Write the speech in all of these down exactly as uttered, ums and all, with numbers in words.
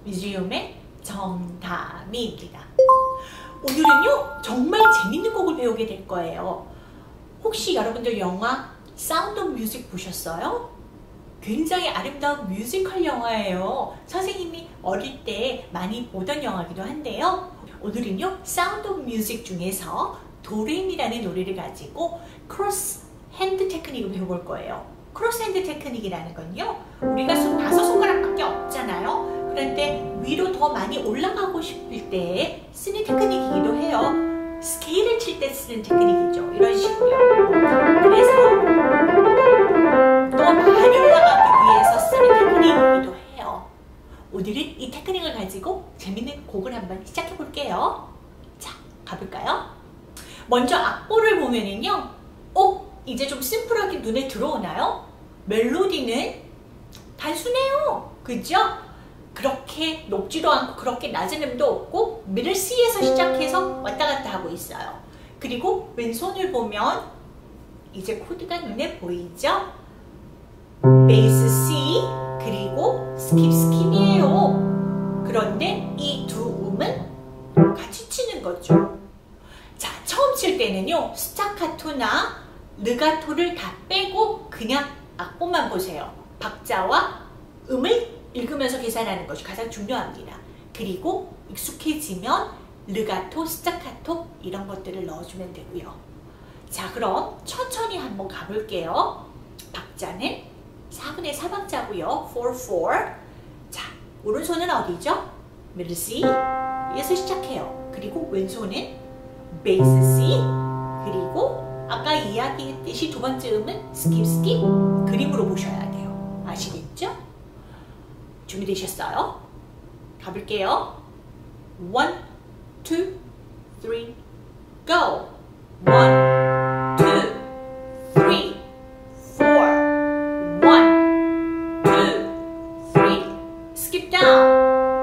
뮤지엄의 정다미입니다. 오늘은요 정말 재밌는 곡을 배우게 될 거예요. 혹시 여러분들 영화 사운드 오브 뮤직 보셨어요? 굉장히 아름다운 뮤지컬 영화예요. 선생님이 어릴 때 많이 보던 영화기도 한데요. 오늘은요 사운드 오브 뮤직 중에서 도레미라는 노래를 가지고 크로스 핸드 테크닉을 배워볼 거예요. 크로스 핸드 테크닉이라는 건요, 우리가 손 다섯 손가락밖에 없잖아요. 그런데 위로 더 많이 올라가고 싶을 때 쓰는 테크닉이기도 해요. 스케일을 칠 때 쓰는 테크닉이죠. 이런 식으로요. 그래서 더 많이 올라가기 위해서 쓰는 테크닉이기도 해요. 오늘은 이 테크닉을 가지고 재밌는 곡을 한번 시작해 볼게요. 자, 가볼까요? 먼저 악보를 보면은요, 어? 이제 좀 심플하게 눈에 들어오나요? 멜로디는 단순해요. 그죠? 그렇게 높지도 않고 그렇게 낮은 음도 없고 미들 C에서 시작해서 왔다 갔다 하고 있어요. 그리고 왼손을 보면 이제 코드가 눈에 보이죠? 베이스 C 그리고 스킵 스킵이에요. 그런데 이 두 음은 같이 치는 거죠. 자, 처음 칠 때는요 스타카토나 르가토를 다 빼고 그냥 악보만 보세요. 박자와 음을 읽으면서 계산하는 것이 가장 중요합니다. 그리고 익숙해지면 르가토, 스타카토 이런 것들을 넣어주면 되고요. 자, 그럼 천천히 한번 가볼게요. 박자는 사분의 사 박자고요. 사, 사. 자, 오른손은 어디죠? 미들 C에서 시작해요. 그리고 왼손은 베이스 C 그리고 아까 이야기했듯이 두 번째 음은 스킵 스킵 그림으로 보셔야 돼요. 아시겠죠? 준비되셨어요? 가볼게요. one, two, three, go! one, two, three, four. one, two, three. Skip down.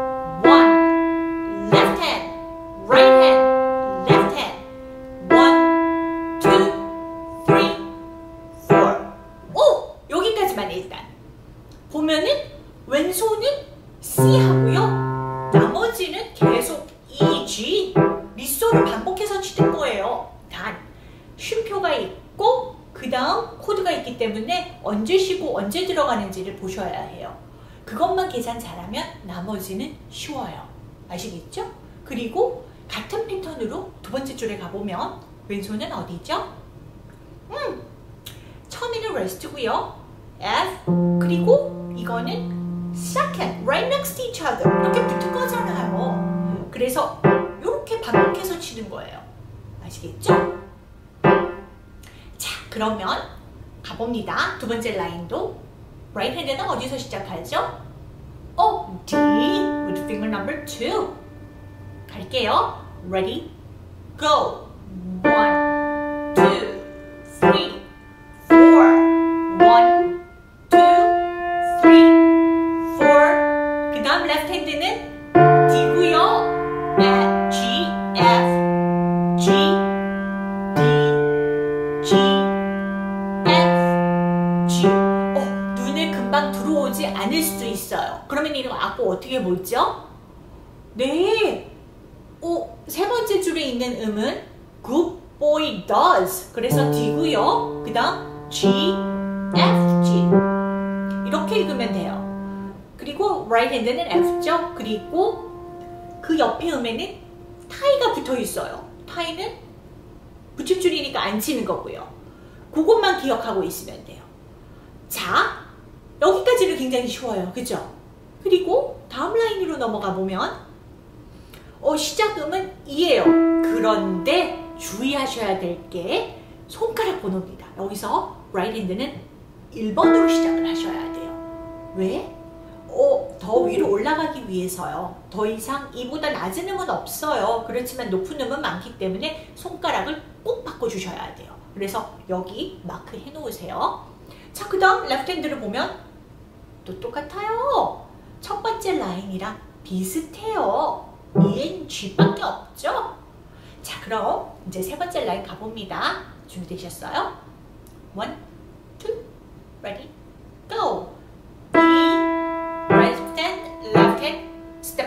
one, left hand, right hand, left hand. one, two, three, four. 오! 여기까지만 일단. 보면은 왼손은 C 하고요. 나머지는 계속 E, G, 미소를 반복해서 치는 거예요. 단, 쉼표가 있고 그 다음 코드가 있기 때문에 언제 쉬고 언제 들어가는지를 보셔야 해요. 그것만 계산 잘하면 나머지는 쉬워요. 아시겠죠? 그리고 같은 패턴으로 두 번째 줄에 가보면 왼손은 어디죠? 음, 처음에는 레스트고요. F, 그리고 이거는 second, right next to each other 이렇게 붙은 거잖아요. 그래서 이렇게 반복해서 치는 거예요. 아시겠죠? 자, 그러면 가봅니다. 두 번째 라인도 right hand는 어디서 시작하죠? 어, D with finger number two. 갈게요. Ready, go. one, two, three, four. one, two, three, four. 그 다음 left hand는 D고요. F, G, F, G, D, G, F, G. 어, 눈에 금방 들어오지 않을 수도 있어요. 그러면 이거 악보 어떻게 보죠? 네. 오, 세 번째 줄에 있는 음은 Good boy does. 그래서 D고요. 그 다음 G, F, G. 이렇게 읽으면 돼요. 그리고 right hand는 F죠. 그리고 그 옆에 음에는 타이가 붙어 있어요. 타이는 붙임줄이니까 안 치는 거고요. 그것만 기억하고 있으면 돼요. 자, 여기까지는 굉장히 쉬워요. 그죠? 그리고 다음 라인으로 넘어가 보면 어, 시작음은 E예요. 그런데 주의하셔야 될 게 손가락 번호입니다. 여기서 right hand는 일 번으로 시작을 하셔야 돼요. 왜? 어, 더 위로 올라가기 위해서요. 더 이상 이보다 낮은 음은 없어요. 그렇지만 높은 음은 많기 때문에 손가락을 꼭 바꿔주셔야 돼요. 그래서 여기 마크 해 놓으세요. 자, 그 다음 레프트 핸드를 보면 또 똑같아요. 첫 번째 라인이랑 비슷해요. E, N, G밖에 없죠? 자, 그럼 이제 세 번째 라인 가봅니다. 준비되셨어요? one, two, ready, go! E, right hand, left hand, step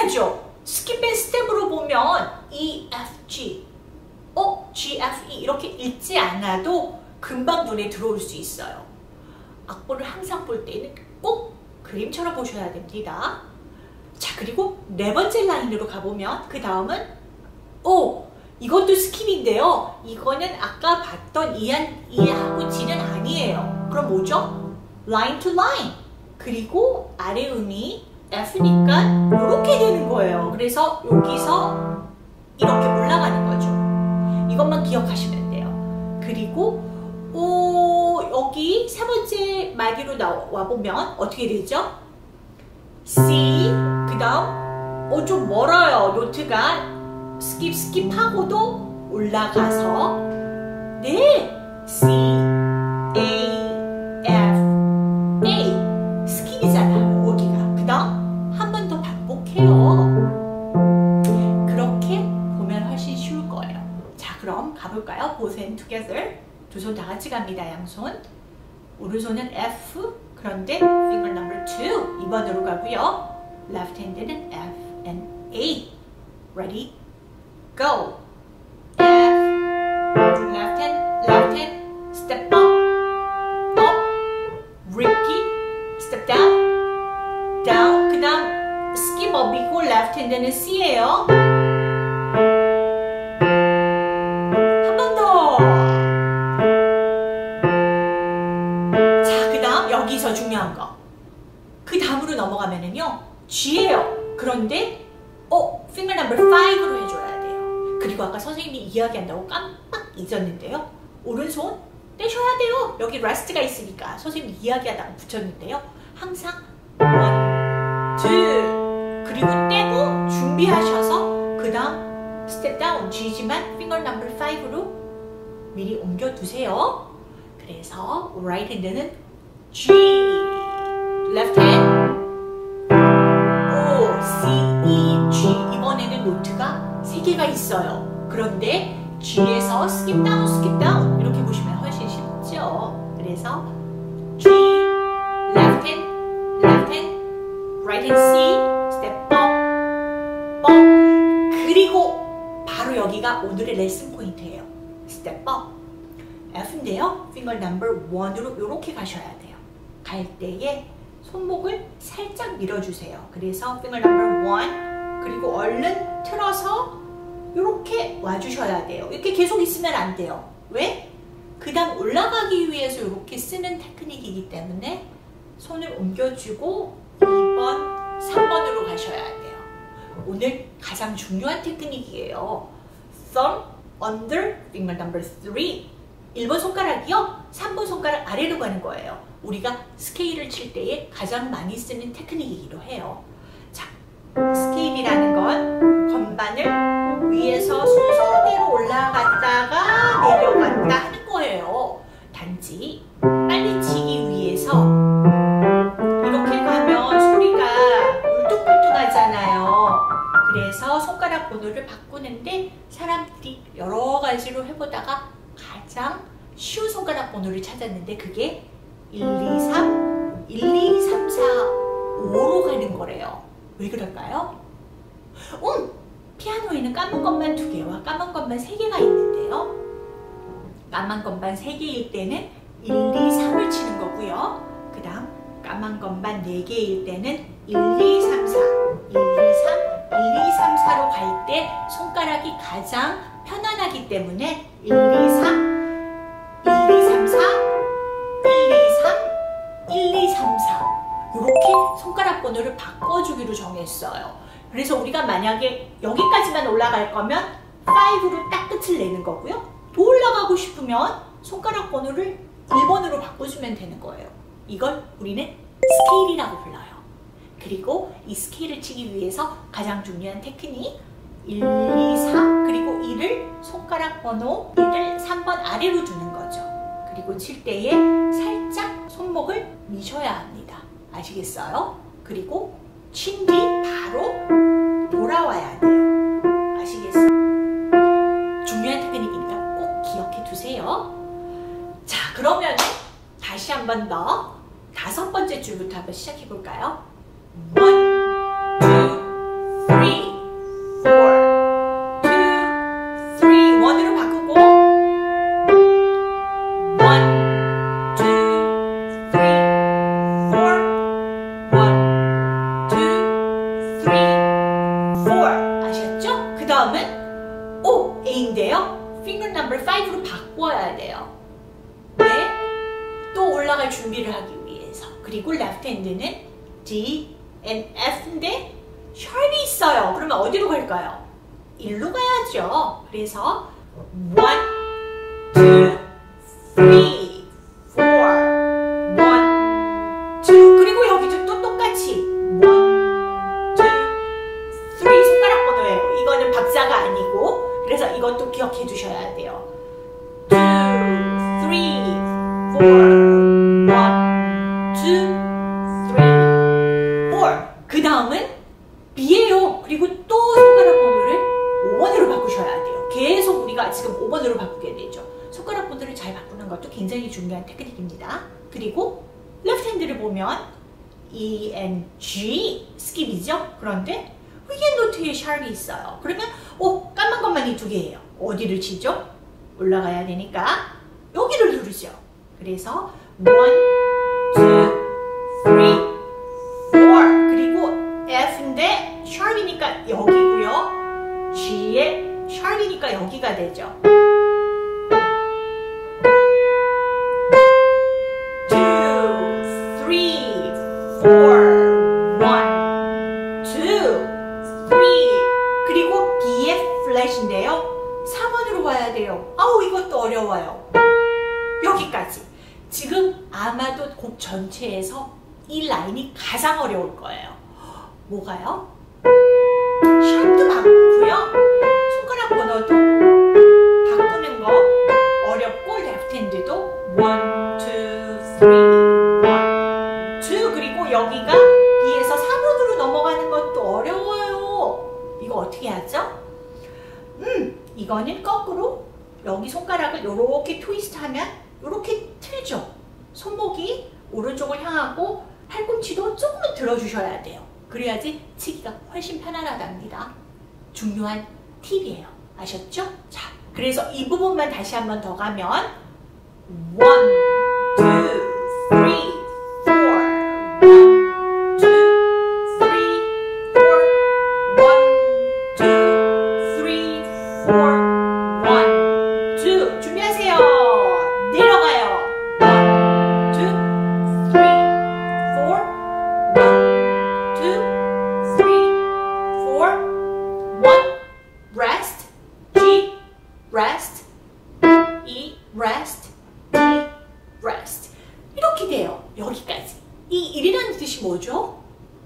당연하죠. 스킵 앤 스텝으로 보면 E, F, G, 어? G, F, E 이렇게 읽지 않아도 금방 눈에 들어올 수 있어요. 악보를 항상 볼 때는 꼭 그림처럼 보셔야 됩니다. 자, 그리고 네 번째 라인으로 가보면 그 다음은 오! 이것도 스킵인데요. 이거는 아까 봤던 E한, E하고 G는 아니에요. 그럼 뭐죠? line to line. 그리고 아래 음이 F니까 이렇게 되는 거예요. 그래서 여기서 이렇게 올라가는 거죠. 이것만 기억하시면 돼요. 그리고 오, 여기 세 번째 마디로 나와 보면 어떻게 되죠? C, 그 다음 어, 좀 멀어요. 노트가 스킵 스킵하고도 올라가서 네, C, A, F, A 스킵이잖아요. 여기가. 그 다음 한 번 더 반복해요. 그렇게 보면 훨씬 쉬울 거예요. 자, 그럼 가볼까요? Both hand together. 두 손 다 같이 갑니다. 양손. 오른손은 F, 그런데 finger number two 이 번으로 가고요. Left hand는 F and A. Ready? Go. F, left hand, left hand, step up, up, repeat, step down, down. 그 다음 skip up이고 left hand는 C예요. 한 번 더. 자, 그 다음 여기서 중요한 거. 그 다음으로 넘어가면은요 G예요. 그런데 어, finger number five로 해줘야 돼요. 그리고 아까 선생님이 이야기한다고 깜빡 잊었는데요. 오른손 떼셔야 돼요. 여기 rest가 있으니까 선생님이 이야기하다가 붙였는데요. 항상 one, two 그리고 떼고 준비하셔서 그 다음 step down G지만 finger number five로 미리 옮겨두세요. 그래서 right hand는 G, left hand O, C, E, G. 이번에는 노트가 세 개가 있어요. 그런데 G에서 skip down, skip down 이렇게 보시면 훨씬 쉽죠. 그래서 G, left hand, left hand, right hand C, step up, up. 그리고 바로 여기가 오늘의 레슨 포인트예요. step up. F인데요. finger number one으로 이렇게 가셔야 돼요. 갈 때에 손목을 살짝 밀어주세요. 그래서 finger number one 그리고 얼른 틀어서 이렇게 와주셔야 돼요. 이렇게 계속 있으면 안 돼요. 왜? 그 다음 올라가기 위해서 이렇게 쓰는 테크닉이기 때문에 손을 옮겨주고 이 번, 삼 번으로 가셔야 돼요. 오늘 가장 중요한 테크닉이에요. Thumb under finger number three. 일 번 손가락이요. 삼 번 손가락 아래로 가는 거예요. 우리가 스케일을 칠 때에 가장 많이 쓰는 테크닉이기도 해요. 자, 스케일이라는 건 건반을 위에서 순서대로 올라갔다가 내려갔다 하는 거예요. 단지 빨리 치기 위해서 이렇게 가면 소리가 울퉁불퉁하잖아요. 그래서 손가락 번호를 바꾸는데 사람들이 여러 가지로 해보다가 가장 쉬운 손가락 번호를 찾았는데 그게 일, 이, 삼, 일, 이, 삼, 사, 오로 가는 거래요. 왜 그럴까요? 음! 피아노에는 까만 건반 두 개와 까만 건반 세 개가 있는데요. 까만 건반 세 개일 때는 일, 이, 삼을 치는 거고요. 그 다음 까만 건반 네 개일 때는 일, 이, 삼, 사, 일, 이, 삼, 일, 이, 삼, 사로 갈 때 손가락이 가장 편안하기 때문에 일, 이, 삼, 일, 이, 삼, 사, 일, 이, 삼, 일, 이, 삼, 사 이렇게 손가락 번호를 바꿔주기로 정했어요. 그래서 우리가 만약에 여기까지만 올라갈 거면 오로 딱 끝을 내는 거고요. 더 올라가고 싶으면 손가락 번호를 일 번으로 바꿔주면 되는 거예요. 이걸 우리는 스케일이라고 불러요. 그리고 이 스케일을 치기 위해서 가장 중요한 테크닉 일, 이, 삼 그리고 이를 손가락 번호 일을 삼 번 아래로 두는 거죠. 그리고 칠 때에 살짝 손목을 미셔야 합니다. 아시겠어요? 그리고 친 뒤 바로 돌아와야 돼요. 아시겠어요? 중요한 테크닉이니까 꼭 기억해 두세요. 자, 그러면 다시 한 번 더 다섯 번째 줄부터 한번 시작해 볼까요? 원, 투, 쓰리 four. 아셨죠? 그 다음은 O, A인데요. finger number five로 바꿔야 돼요. 왜? 또 올라갈 준비를 하기 위해서. 그리고 left hand는 D and F인데 sharp이 있어요. 그러면 어디로 갈까요? 일로 가야죠. 그래서 one, two, three, four, one, two. 그리고 여기도 또 똑같이 one, two, three 손가락 번호예요. 이거는 박자가 아니고 그래서 이것도 기억해 두셔야 돼요. two, three, four, one, two, three, four. 그 다음은 B예요. 그리고 또 손가락 번호를 오 번으로 바꾸셔야 돼요. 계속 우리가 지금 오 번으로 바꾸게 되죠. 손가락 번호를 잘 바꾸는 것도 굉장히 중요한 테크닉입니다. 그리고 레프트 핸드를 보면 E and G 스킵이죠. 그런데 위에 노트에 샵이 있어요. 그러면 오, 까만 것만 이 두 개예요. 어디를 치죠? 올라가야 되니까 여기를 누르죠. 그래서 one, two, three, four. 그리고 F인데 샵이니까 여기고요. G에 샵이니까 여기가 되죠. two, three, four, one, two, three. 그리고 B의 플랫인데요. 사 번으로 와야 돼요. 아우 이것도 어려워요. 여기까지. 지금 아마도 곡 전체에서 이 라인이 가장 어려울 거예요. 뭐가요? 샵도 바꾸고요. 손가락 번호도 바꾸는 거 어렵고 레프트 핸드도 one, two, three, one, two. 그리고 여기가 B에서 사 번으로 넘어가는 것도 어려워요. 이거 어떻게 하죠? 음, 이거는 거꾸로 여기 손가락을 이렇게 트위스트 하면 이렇게 틀죠. 손목이 오른쪽을 향하고 팔꿈치도 조금은 들어주셔야 돼요. 그래야지 치기가 훨씬 편안하답니다. 중요한 팁이에요. 아셨죠? 자, 그래서 이 부분만 다시 한 번 더 가면 one, two, three, four, one, two, three, four, one, two, three, four, one, two. 준비하세요. 내려가요. one, two, three, four, one, two, three, four, one. Rest, G, rest, E, rest, D, rest. 이렇게 돼요. 여기까지. 이 일이라는 뜻이 뭐죠?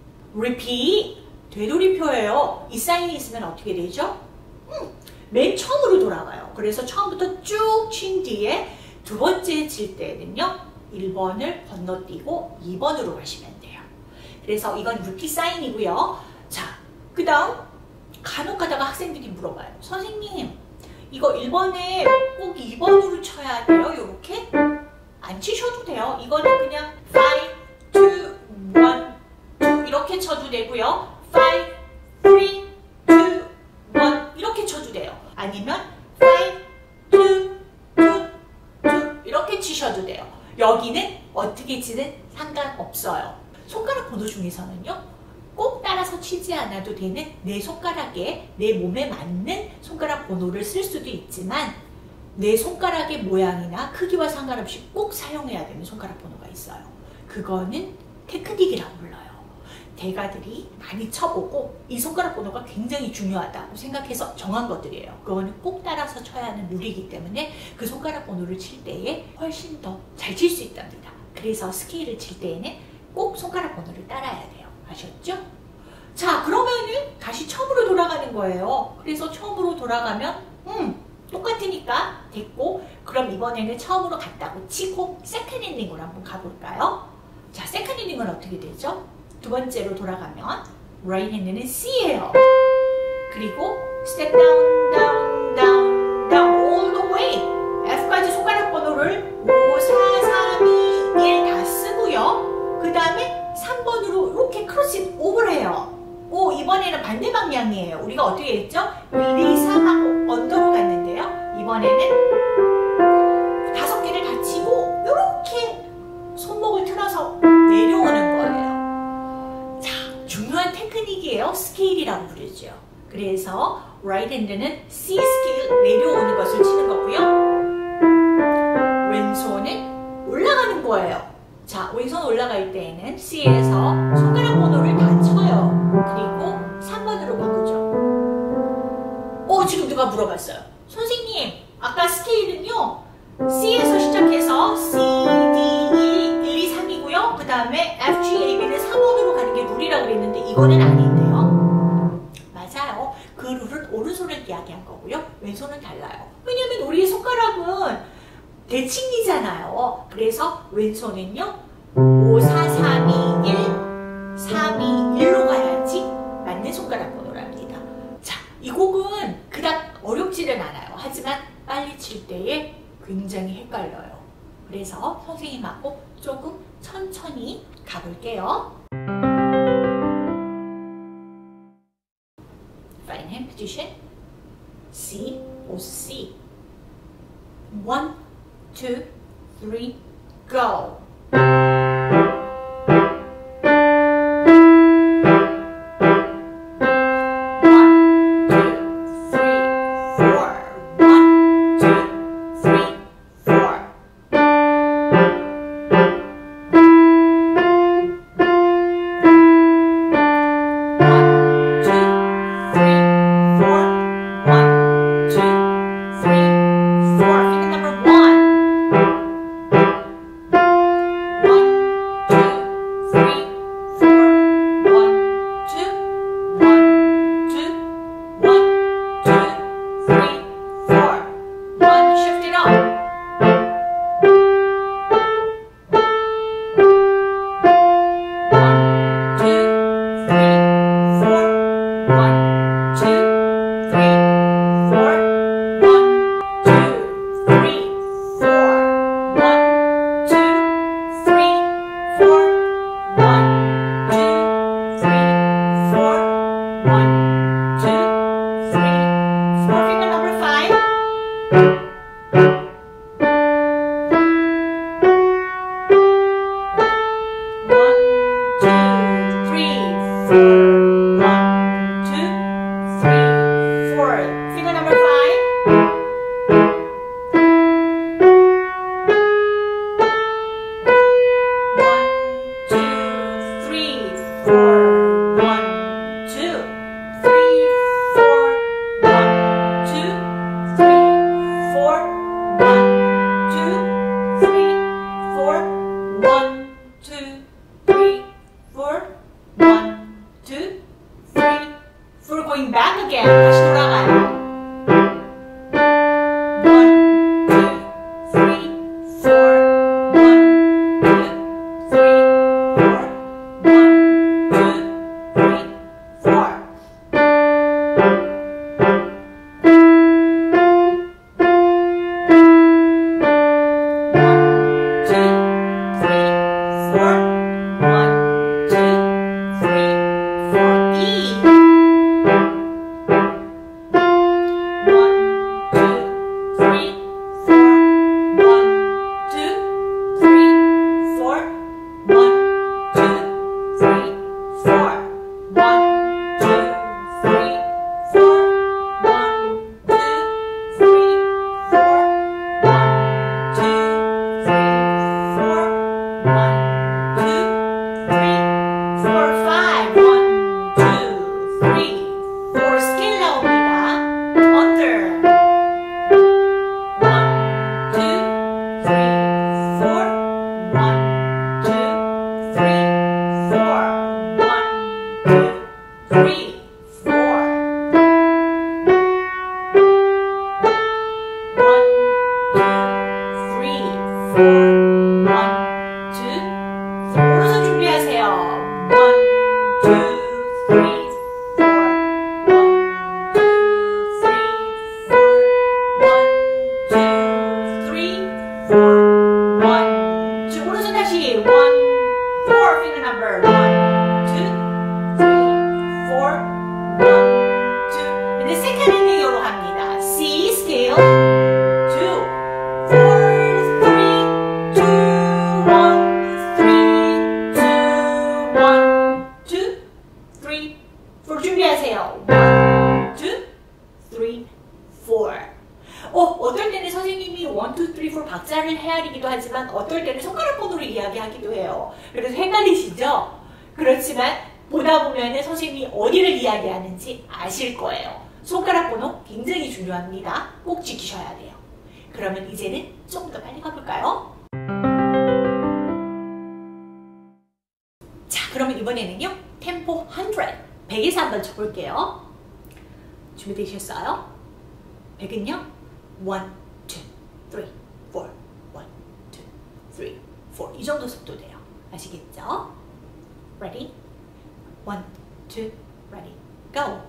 repeat, 되돌이표예요. 이 사인이 있으면 어떻게 되죠? 음, 맨 처음으로 돌아가요. 그래서 처음부터 쭉 친 뒤에 두 번째 칠 때는요. 일 번을 건너뛰고 이 번으로 가시면 돼요. 그래서 이건 repeat 사인이고요. 자, 그 다음 간혹 가다가 학생들이 물어봐요. 선생님, 이거 일 번에 꼭 이 번으로 쳐야 돼요? 이렇게? 안 치셔도 돼요. 이거는 그냥 five, two, one, two 이렇게 쳐도 되고요. five, three, two, one 이렇게 쳐도 돼요. 아니면 five, two, two, two 이렇게 치셔도 돼요. 여기는 어떻게 치든 상관없어요. 손가락 번호 중에서는요. 꼭 따라서 치지 않아도 되는 내 손가락에 내 몸에 맞는 손가락 번호를 쓸 수도 있지만 내 손가락의 모양이나 크기와 상관없이 꼭 사용해야 되는 손가락 번호가 있어요. 그거는 테크닉이라고 불러요. 대가들이 많이 쳐보고 이 손가락 번호가 굉장히 중요하다고 생각해서 정한 것들이에요. 그거는 꼭 따라서 쳐야 하는 룰이기 때문에 그 손가락 번호를 칠 때에 훨씬 더 잘 칠 수 있답니다. 그래서 스케일을 칠 때에는 꼭 손가락 번호를 따라야 돼요. 아셨죠? 자, 그러면은 다시 처음으로 돌아가는 거예요. 그래서 처음으로 돌아가면 음 똑같으니까 됐고, 그럼 이번에는 처음으로 갔다고 치고 세컨 엔딩으로 한번 가볼까요? 자, 세컨 엔딩은 어떻게 되죠? 두 번째로 돌아가면 right hand는 C예요. 그리고 step down, down, down, down all the way F까지 손가락 번호를 오, 사, 삼, 이, 일 다 쓰고요. 그 다음에 삼 번으로 이렇게 크로스 오버를 해요. 오, 이번에는 반대 방향이에요. 우리가 어떻게 했죠? 일, 이, 삼 하고 언더로 갔는데요. 이번에는 다섯 개를 다 치고 이렇게 손목을 틀어서 내려오는 거예요. 자, 중요한 테크닉이에요. 스케일이라고 부르죠. 그래서 right hand는 C 스케일 내려오는 것을 치는 거고요. 왼손은 올라가는 거예요. 자, 왼손 올라갈 때에는 C에서 손가락 번호를 다 쳐요. 그리고 삼 번으로 바꾸죠. 어, 지금 누가 물어봤어요. 선생님, 아까 스케일은요, C에서 시작해서 C, D, 일, 일, 이, 삼이고요. 그 다음에 F, G, A, B는 삼 번으로 가는 게 룰이라고 그랬는데 이거는 아닌데요. 맞아요. 그 룰은 오른손을 이야기한 거고요. 왼손은 달라요. 왜냐면 우리의 손가락은 대칭이잖아요. 그래서 왼손은요, 오, 사, 삼, 이, 일, 삼, 이, 일로 가야지 맞는 손가락 번호랍니다. 자, 이 곡은 그닥 어렵지는 않아요. 하지만 빨리 칠 때에 굉장히 헷갈려요. 그래서 선생님하고 조금 천천히 가볼게요. Right hand position, C, O, C. One, two, three, go. Going back again. 다시 돌아가요. 간단한 헤아리기도 하지만 어떨 때는 손가락 번호로 이야기하기도 해요. 그래서 헷갈리시죠? 그렇지만 보다 보면은 선생님이 어디를 이야기하는지 아실 거예요. 손가락 번호 굉장히 중요합니다. 꼭 지키셔야 돼요. 그러면 이제는 조금 더 빨리 가볼까요? 자, 그러면 이번에는요. 템포 백, 백에서 한번 쳐볼게요. 준비되셨어요? 백은요. 일, 이, 삼, 사, 일, 이, 삼, 사 이 정도 속도 돼요. 아시겠죠? Ready? 일, 이, ready, go!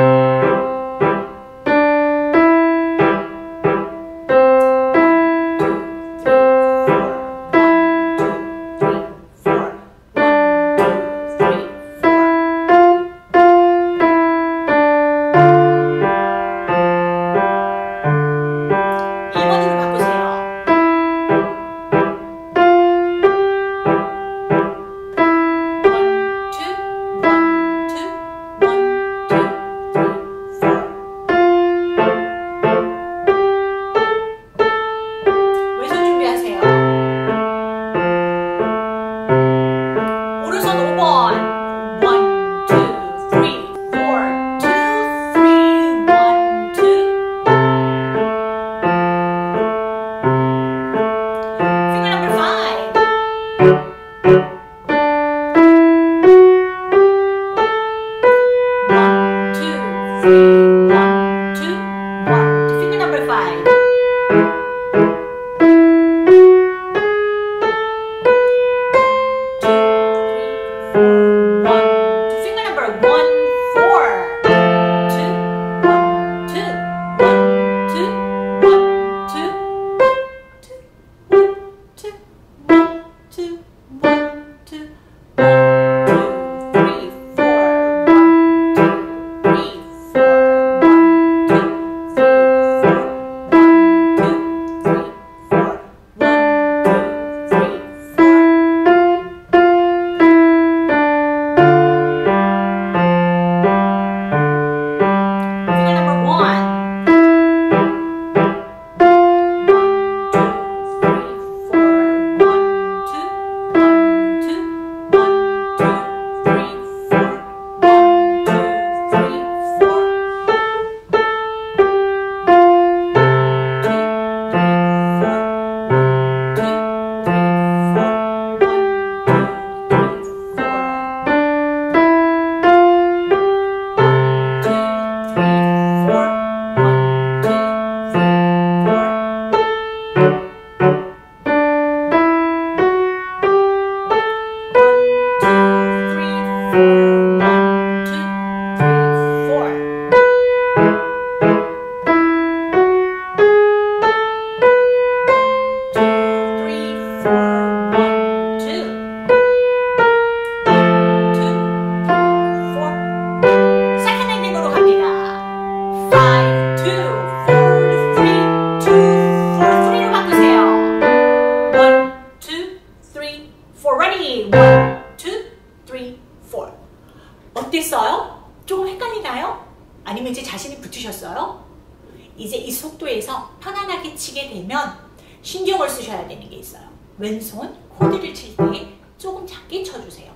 어땠어요? 조금 헷갈리나요? 아니면 이제 자신이 붙으셨어요? 이제 이 속도에서 편안하게 치게 되면 신경을 쓰셔야 되는 게 있어요. 왼손 코드를 칠 때 조금 작게 쳐주세요.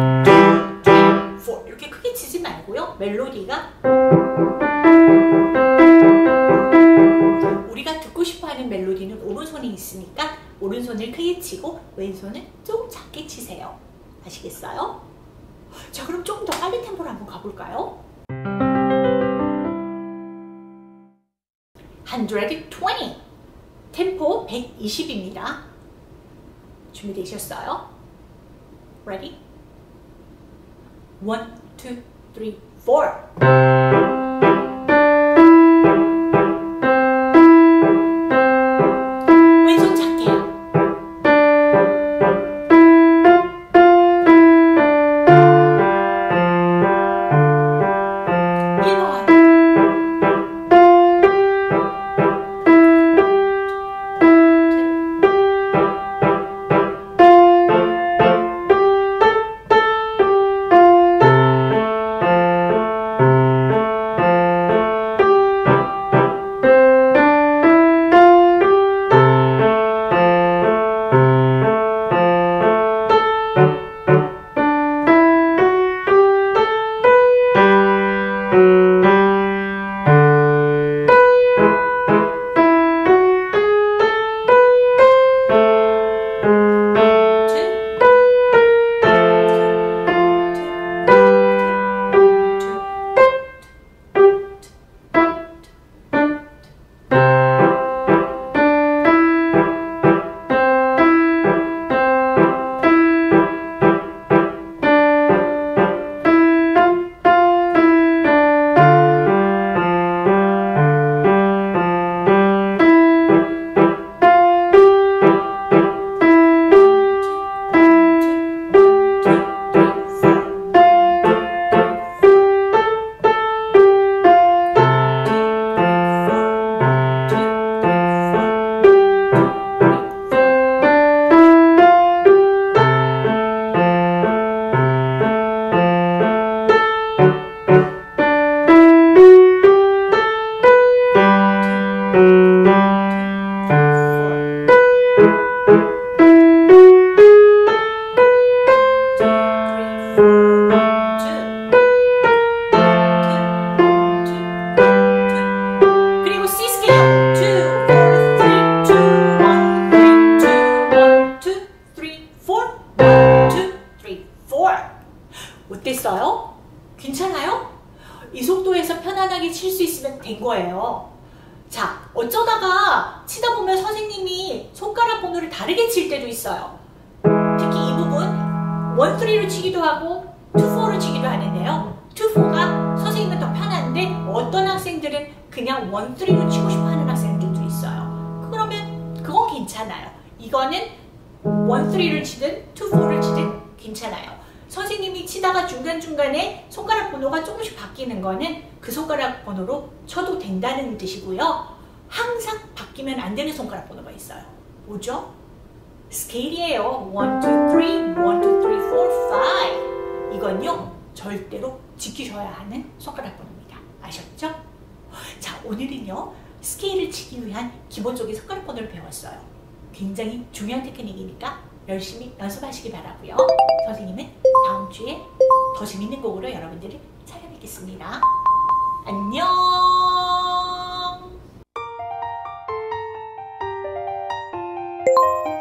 사 이렇게 크게 치지 말고요. 멜로디가 우리가 듣고 싶어하는 멜로디는 오른손이 있으니까 오른손을 크게 치고 왼손은 조금 작게 치세요. 아시겠어요? 자, 그럼 조금 더 빨리 템포로 한번 가볼까요? 백이십 템포 백이십입니다. 준비되셨어요? Ready? 원, 투, 쓰리, 포 왼손 작게 안전하게 칠 수 있으면 된 거예요. 자, 어쩌다가 치다 보면 선생님이 손가락 번호를 다르게 칠 때도 있어요. 특히 이 부분 원, 쓰리로 치기도 하고 투, 포로 치기도 하는데요. 투, 포가 선생님은 더 편한데 어떤 학생들은 그냥 원, 쓰리로 치고 싶어 하는 학생들도 있어요. 그러면 그건 괜찮아요. 이거는 원, 쓰리를 치든 투, 포를 치든 괜찮아요. 선생님이 치다가 중간중간에 손가락 번호가 조금씩 바뀌는 거는 그 손가락 번호로 쳐도 된다는 뜻이고요. 항상 바뀌면 안 되는 손가락 번호가 있어요. 뭐죠? 스케일이에요. 원, 투, 쓰리, 원, 투, 쓰리, 포, 파이브. 이건요, 절대로 지키셔야 하는 손가락 번호입니다. 아셨죠? 자, 오늘은요, 스케일을 치기 위한 기본적인 손가락 번호를 배웠어요. 굉장히 중요한 테크닉이니까 열심히 연습하시기 바라고요. 선생님은 다음 주에 더 재밌는 곡으로 여러분들을 찾아뵙겠습니다. 안녕.